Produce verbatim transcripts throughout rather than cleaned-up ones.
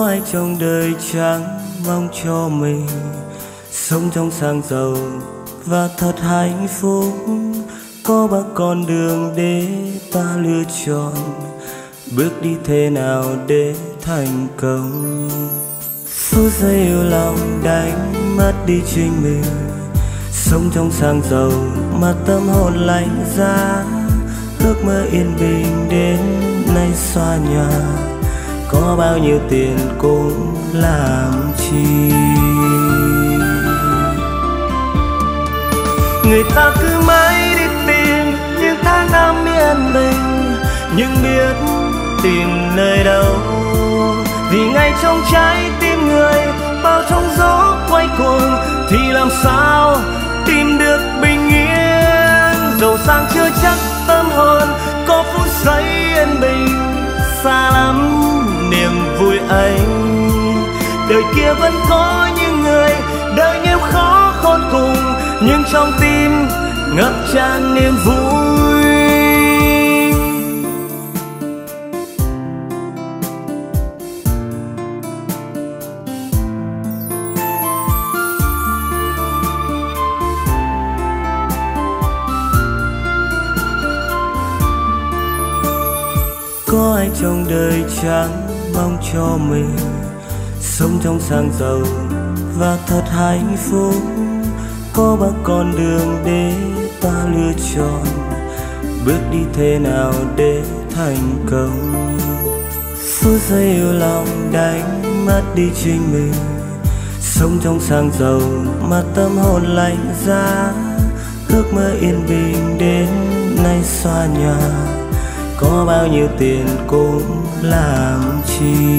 ai trong đời chẳng mong cho mình sống trong sang giàu và thật hạnh phúc. Có bao con đường để ta lựa chọn, bước đi thế nào để thành công. Phút giây yêu lòng đánh mất đi chính mình, sống trong sang giàu mà tâm hồn lạnh giá. Ước mơ yên bình đến nay xóa nhòa, có bao nhiêu tiền cũng làm chi. Người ta cứ mãi đi tìm những tháng năm yên bình, nhưng biết tìm nơi đâu. Vì ngay trong trái tim người bao trong gió quay cuồng, thì làm sao tìm được bình yên. Giàu sang chưa chắc tâm hồn có phút giây yên bình, xa lắm niềm vui ấy. Đời kia vẫn có những người đời nghèo khó khôn cùng, nhưng trong tim ngập tràn niềm vui. Có ai trong đời chẳng mong cho mình sống trong sang giàu và thật hạnh phúc. Có bao con đường để ta lựa chọn, bước đi thế nào để thành công. Phút giây yêu lòng đánh mất đi chính mình, sống trong sang giàu mà tâm hồn lạnh giá. Ước mơ yên bình đến nay xóa nhòa, có bao nhiêu tiền cũng làm chi.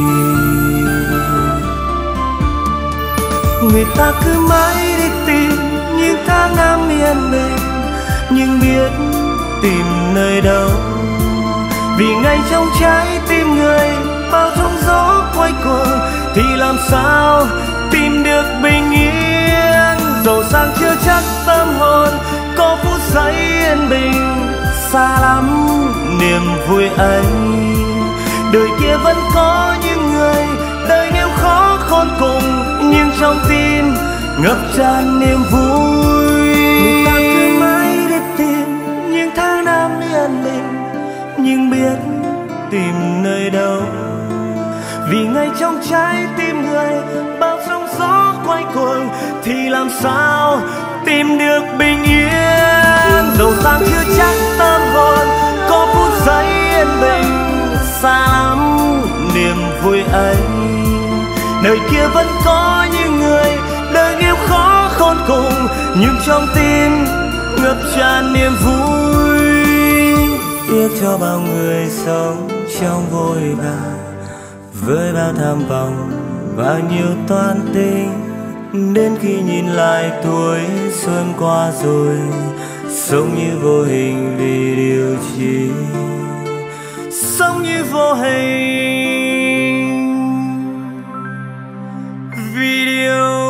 Người ta cứ mãi đi tìm những tháng năm yên bình, nhưng biết tìm nơi đâu. Vì ngay trong trái tim người bao trong gió quay cuồng, thì làm sao tìm được bình yên. Giàu sang chưa chắc tâm hồn có phút giây yên bình, xa lắm niềm vui ấy. Đời kia vẫn có những người đời nghèo khó khôn cùng, nhưng trong tim ngập tràn niềm vui. Người ta cứ mãi đi tìm những tháng năm yên bình, nhưng biết tìm nơi đâu. Vì ngay trong trái tim người bao sóng gió quay cuồng, thì làm sao tìm được bình yên. Giàu sang chưa chắc tâm hồn có phút giây yên bình, xa lắm niềm vui ấy. Nơi kia vẫn có những người đời nghèo khó khôn cùng, nhưng trong tim ngập tràn niềm vui. Tiếc cho bao người sống trong vội vã, với bao tham vọng và nhiều toan tính. Đến khi nhìn lại tuổi xuân qua rồi, sống như vô hình vì điều chi, sống như vô hình vì điều